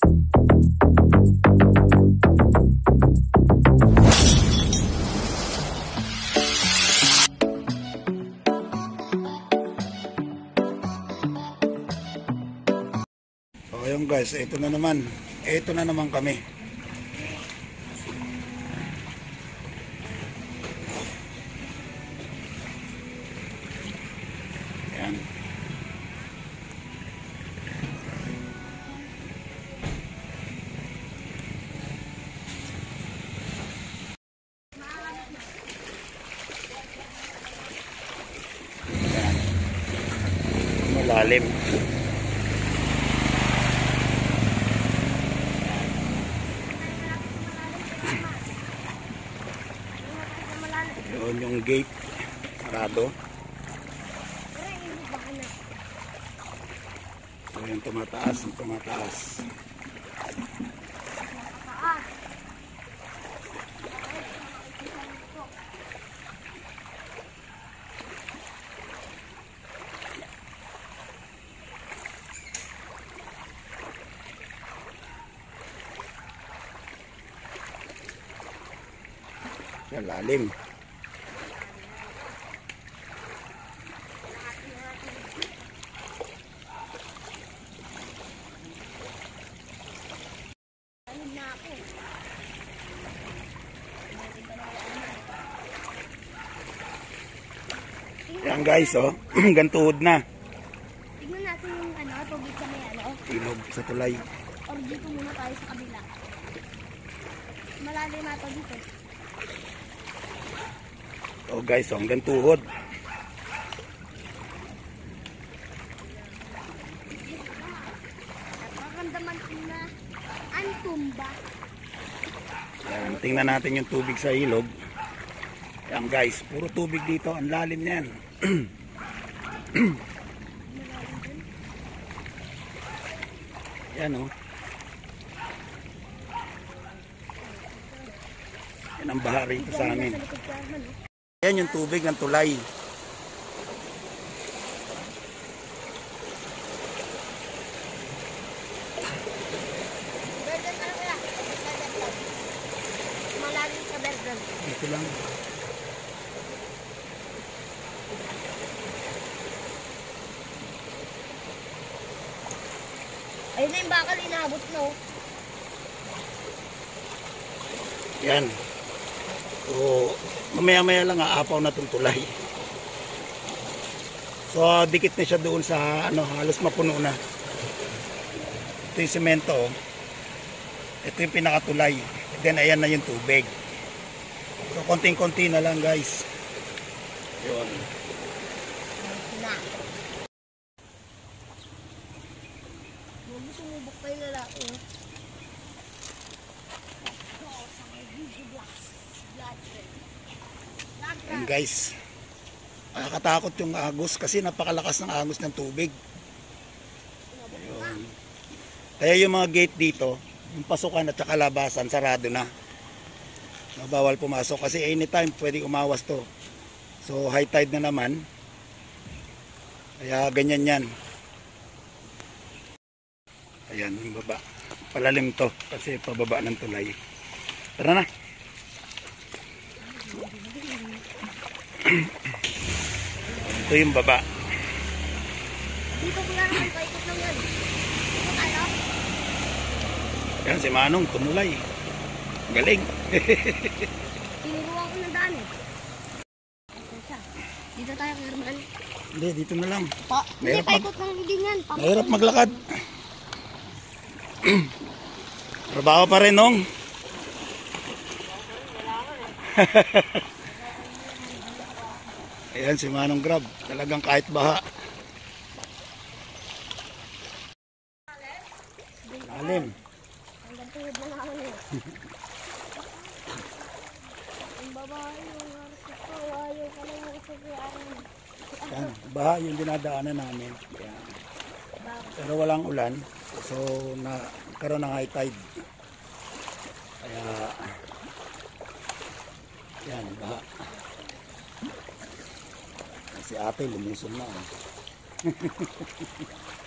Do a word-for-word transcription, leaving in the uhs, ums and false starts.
Ayun guys, ito na naman. Ito na naman kami. Ayan. Ayan. Malalim. Doon yung gate sarado. So yung tumataas, yung tumataas. Yan, lalim. Yan guys, oh, gantuhod na. Tignan natin yung ano, tubig sa may ano. Ilog sa tulay. Or dito muna tayo sa kabila. Malalim na ito dito. Oh guys, oh, gantuhod. Nakakamdaman ko na ang tumba. Yan, tingnan natin yung tubig sa ilog. Yan guys, puro tubig dito. Ang lalim niyan. Yan oh. Yan ang baha rito sa amin. Yan yung tubig ng tulay. Berdan ano kaya? Malalim sa berdan. Ito lang. Ayun na yung bakal, inaabot na oh. Yan. So, mamaya-maya lang aapaw na itong tulay. So, dikit na siya doon sa, ano, halos mapuno na. Ito yung semento. Ito yung pinakatulay. Then, ayan na yung tubig. So, konting-konti na lang, guys. Yun. Na. Sumubok pa yung lalaki oh. Yan guys, nakakatakot yung agos kasi napakalakas ng agos ng tubig. Ayun. Kaya yung mga gate dito, yung pasukan at saka labasan, sarado na. No, bawal pumasok kasi anytime pwede umawas to. So high tide na naman. Kaya ganyan yan. Ayan yung baba. Palalim to kasi pababa ng tulay. Tara na. Ito yung baba. Dito ko lang naman paikot lang yan. Ano? Yan si Manong tumulay. Galing. Tinuruan ko ng daan eh. Dito tayo kay Herman. Hindi, dito na lang. Pa, hindi, Mahirap mag- paikot lang din yan. Pa- Mahirap maglakad. Trabaho pa rin, Nong. Ayan si Manong Grab. Talagang kahit baha. Lalim. Hanggang tuhod na namin eh. Ang babae yung haros ito. Ayaw ka lang yung isabihan. Yan, baha yung dinadaanan namin. Yan. Pero walang ulan. So, nagkaroon ng high tide. Kaya, yan, baha. Si ate lumusong na. Eh.